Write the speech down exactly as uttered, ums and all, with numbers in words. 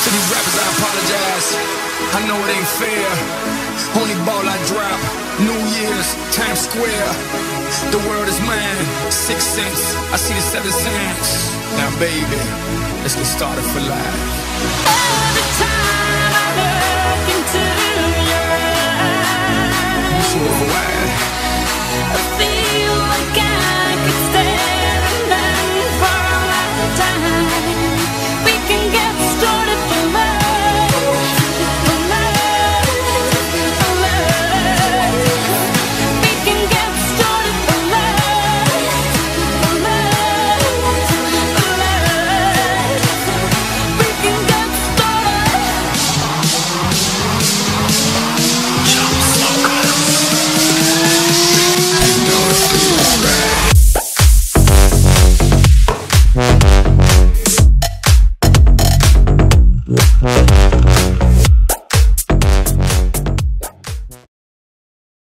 To these rappers I apologize, I know it ain't fair. Only ball I drop, New Year's, Times Square. The world is mine, six cents, I see the seven cents. Now baby, let's get started for life. Every time I look into your eyes, So wide, I feel like I could stay and learn for a lifetime. We can get started for love, for love, for love. We can get started for love, for love, for love. We can get started. right.